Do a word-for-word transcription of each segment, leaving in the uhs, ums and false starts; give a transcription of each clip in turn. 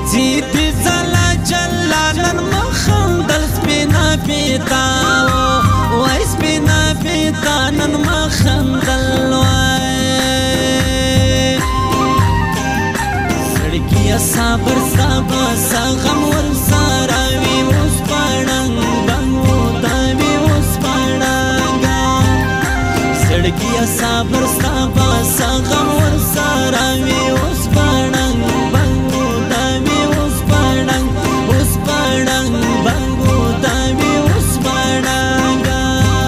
زیدی زلا جلالن مخندل سپینا پیتاو وای سپینا پیتانن مخندل وای سڑکیا صبر صبا سغم ور ساراوی اوس پړنګ بنګو داوی اوس پړنګا سڑکیا صبر صبا سغم ور ساراوی اوس پړنګ بنګو داوی اوس پړنګ اوس پړنګ بنګو داوی اوس پړنګا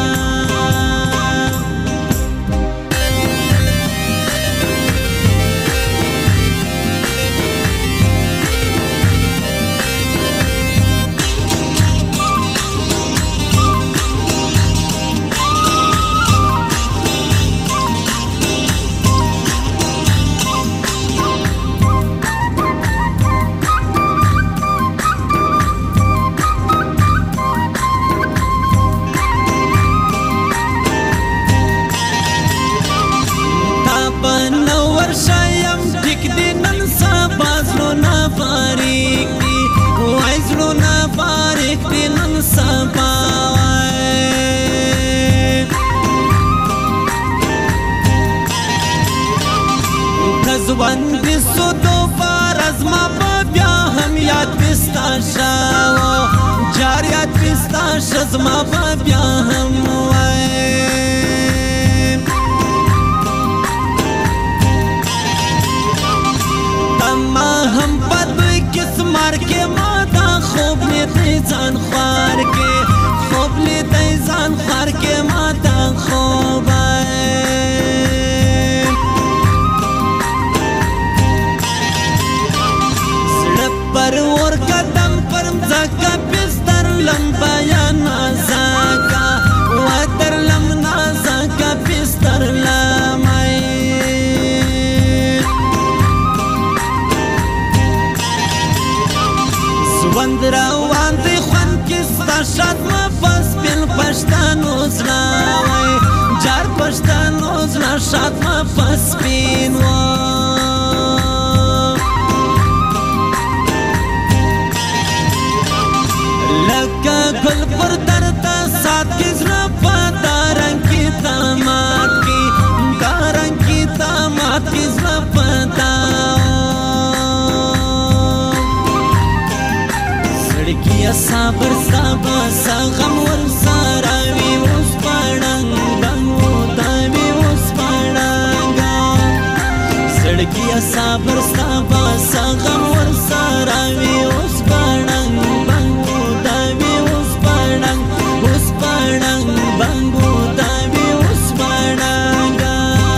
شایم ټیک دی نن سبا زړونه باریک دی وای زړونه باریک دی نن سبا ځوان دې سو دوباره زما به بیا هم یاد پستا شاو جار یاد پستا شه زما به بیا هم وای هم پدوی کس مار کے ماتا خوب لیتی زان خوار کے خوب لیتی زان خوار کے ماتا خوب آئے سڑپ پر اور قدم پر مزاکا پستر لمبا یا نازاکا واتر لم نازاکا پستر لم آئے وند روان دی خوان کستا شاد ما پس بین پشتانو زلا وای جار پشتانو زلا شاد ما پس بین لکا گل پر درتا سات کی زلا پا دارن کی تامات کی دارن کی تامات کی زلا پا کیا صبر صبا سغم ور ساراوی اوس پړنګ بنګو داوی اوس پړنګا سړکیا صبر صبا سغم ور ساراوی اوس پړنګ بنګو داوی اوس پړنګ اوس پړنګ بنګو داوی اوس پړنګا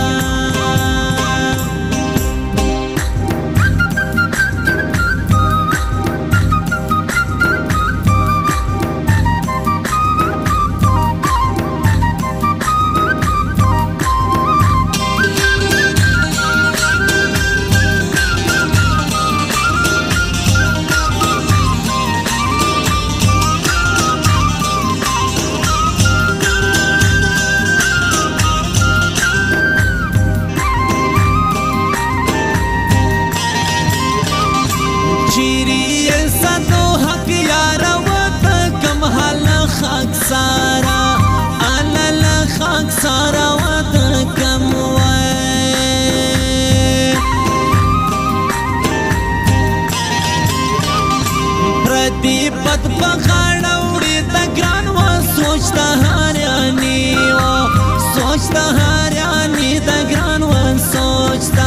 سارا آلالا خاک سارا ودکم وای پردی بد بغاڑا وڑی دا گران و سوچتا هاریانی و سوچتا هاریانی دا گران و سوچتا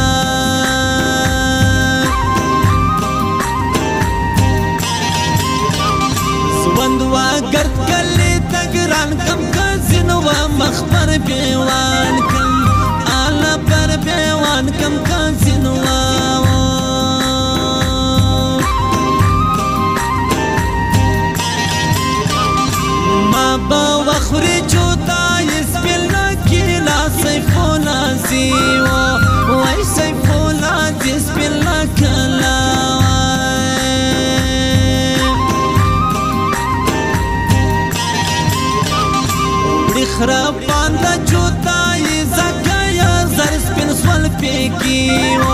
زوند و گرد کلی تگران کم کازین و مخبر بیوان کم آلا پر بیوان کم کازین و ما با وخوری جودای سپیلنا کیلا سیفولا زیو وای سیفولا زی سپیلنا کلا خراب باندہ جوتائی زکایا زر سپن سوال پیکی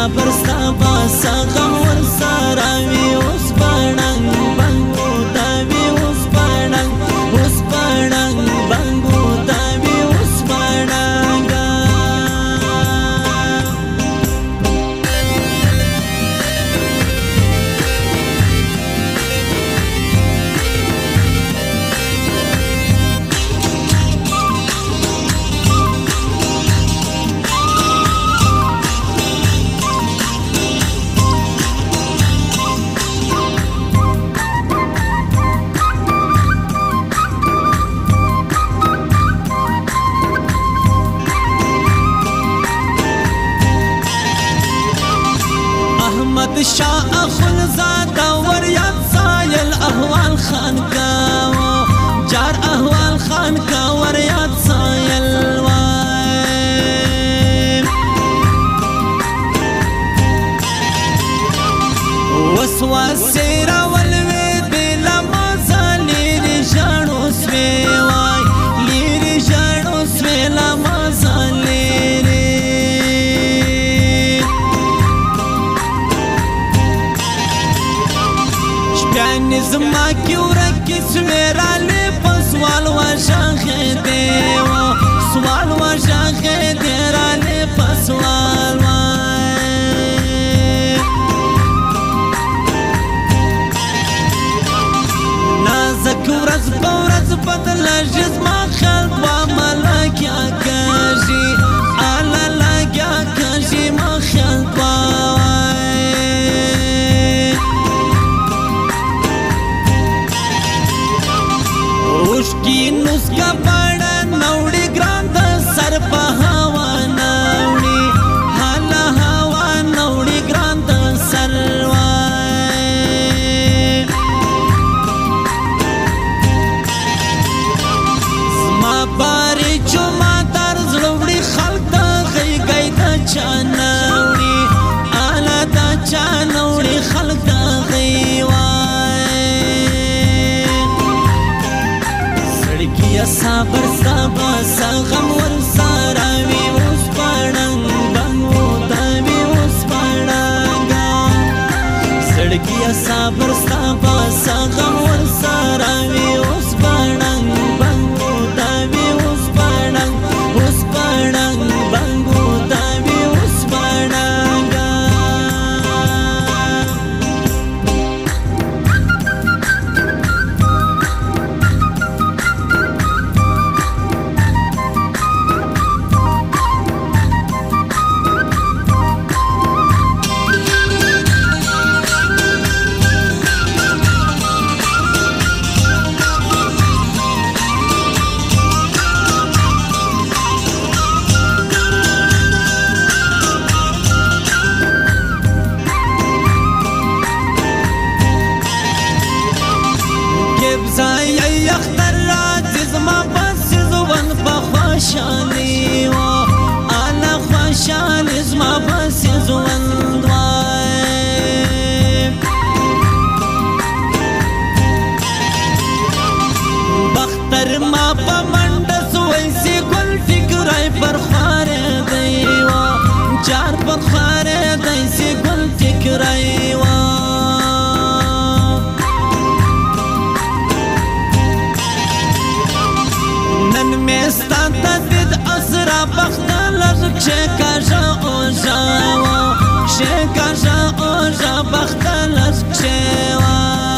صبر ستا بس غم ورسره وي اوس بڼنګ بنګو ته وي اوس بڼنګ اوس بڼنګ بنګو ته وي اوس بڼنګ احمد شاه اخونزاد وریاد سایل احوال خان کا جار احوال خان کا وریاد سایل وای وسوسه راولوي دل ما زالي جانو سوي وای ليري جانو سوي لما زالي زما کی ورکی سویرالی په سوال وشاخې دی سوال وشاخې دی رالی په سوال وای نازک ورځ په ورځ بدلېږي زما خیال دوه ملګیا کېږي اله لګیا کېږي ما خیال دوه की नुस्खा बड़ा नौड़ी ग्रांद सर हवा नौड़ी हाला हवा नौड़ी ग्रांद सरवाए स्मा बारी चुमा दर जरूरी खल्क गई गई द चानौड़ी आला द चानौड़ी खल्क गई صبر ستا غم ورسره وي اوس بڼنګ بنګو ته وي اوس بڼنګ زړګیه صبر ستا غم ورسره وي اوس بڼنګ بنګو ته وي اوس بڼنګ اوس بڼنګ بنګو ته وي اوس بڼنګ زای اختر راځي زما بس زوون په خوشالي و انا خوشالي زما بس زوون وای بختر ما په منډه سوي سي ګل فکرای پر خاره دی و چار پر خاره دی سي ګل فکرای و ستا تدید اسرا بخت لغ شکاجا اوجا شکاجا اوجا بخت لغ شوا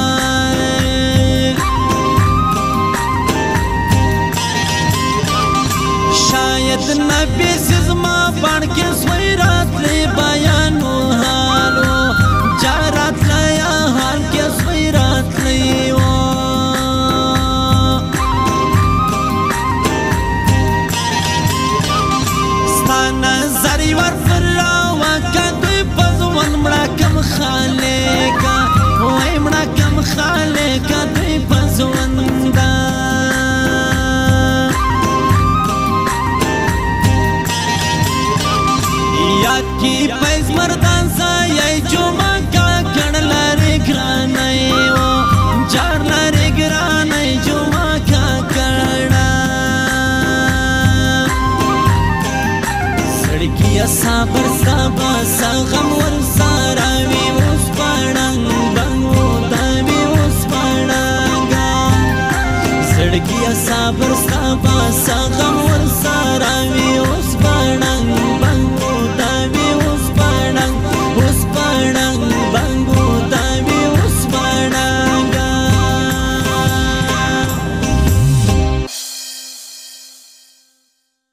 شاید نبی سزما بان کے سویرات لی بیانو حالو جارات لیا حال کے سویرات لی نظری ور فراوه که دوی پزون مړه کم خالقه وای مړه کم خالقه دوی پزون ده یاد کی پیز مردان سایه جمعه کا کڼ لري ګرانه و جار لري ګرانه جمعه کا کڼ صبر ستا غم